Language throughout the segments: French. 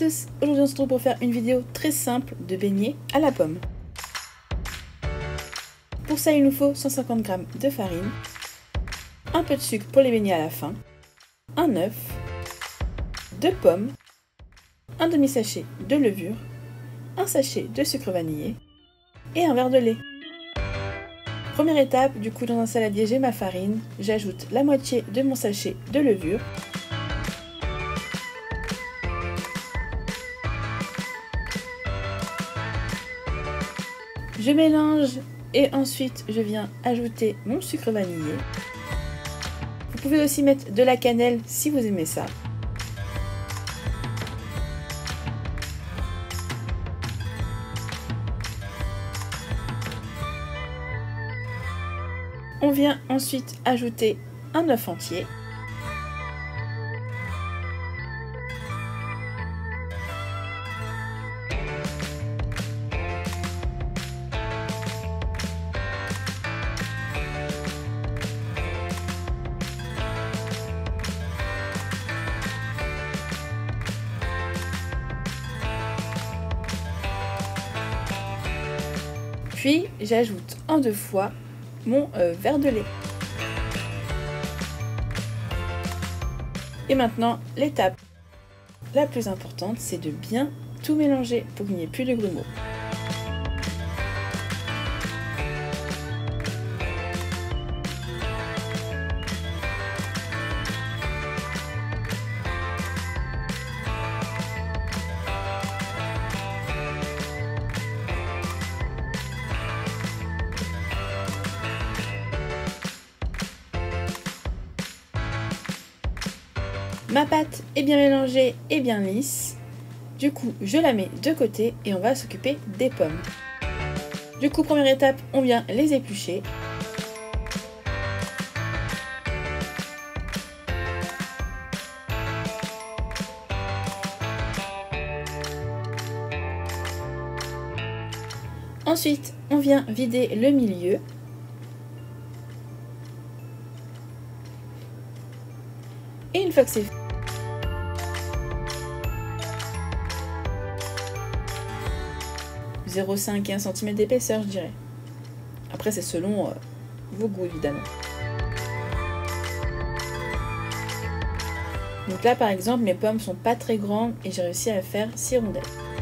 tous, aujourd'hui on se retrouve pour faire une vidéo très simple de beignets à la pomme. Pour ça il nous faut 150 g de farine, un peu de sucre pour les beignets à la fin, un œuf, 2 pommes, un demi-sachet de levure, un sachet de sucre vanillé et un verre de lait. Première étape, du coup dans un saladier j'ai ma farine, j'ajoute la moitié de mon sachet de levure. Je mélange et ensuite je viens ajouter mon sucre vanillé. Vous pouvez aussi mettre de la cannelle si vous aimez ça. On vient ensuite ajouter un œuf entier. Puis j'ajoute en 2 fois mon verre de lait. Et maintenant, l'étape la plus importante, c'est de bien tout mélanger pour qu'il n'y ait plus de grumeaux. Ma pâte est bien mélangée et bien lisse. Du coup, je la mets de côté et on va s'occuper des pommes. Du coup, première étape, on vient les éplucher. Ensuite, on vient vider le milieu. Et une fois que c'est fait, « 0,5 et 1 cm d'épaisseur, je dirais. Après, c'est selon vos goûts, évidemment. Donc là, par exemple, mes pommes sont pas très grandes et j'ai réussi à faire 6 rondelles.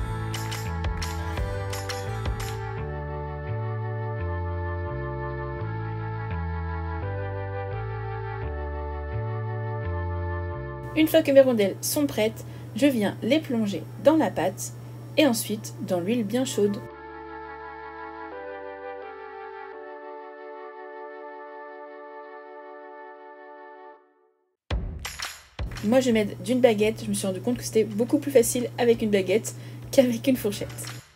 Une fois que mes rondelles sont prêtes, je viens les plonger dans la pâte et ensuite dans l'huile bien chaude. Moi je m'aide d'une baguette, je me suis rendu compte que c'était beaucoup plus facile avec une baguette qu'avec une fourchette.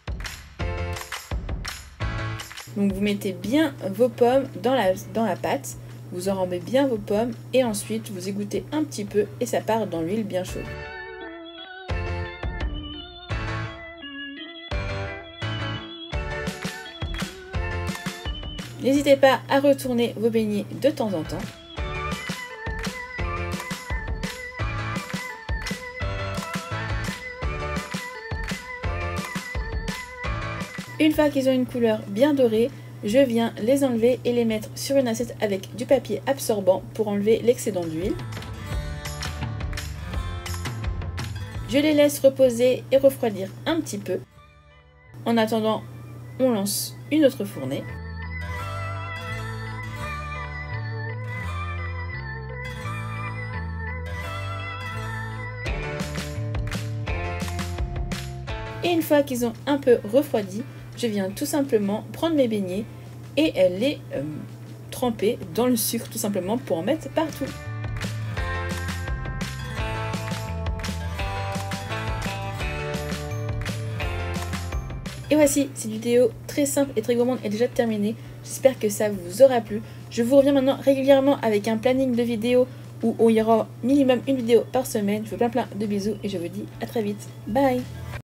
Donc vous mettez bien vos pommes dans la pâte. Vous enrobez bien vos pommes et ensuite vous égouttez un petit peu et ça part dans l'huile bien chaude. N'hésitez pas à retourner vos beignets de temps en temps. Une fois qu'ils ont une couleur bien dorée, je viens les enlever et les mettre sur une assiette avec du papier absorbant pour enlever l'excédent d'huile. Je les laisse reposer et refroidir un petit peu. En attendant, on lance une autre fournée. Et une fois qu'ils ont un peu refroidi, je viens tout simplement prendre mes beignets et les tremper dans le sucre tout simplement pour en mettre partout. Et voici, cette vidéo très simple et très gourmande est déjà terminée. J'espère que ça vous aura plu. Je vous reviens maintenant régulièrement avec un planning de vidéos où il y aura minimum une vidéo par semaine. Je vous fais plein de bisous et je vous dis à très vite. Bye!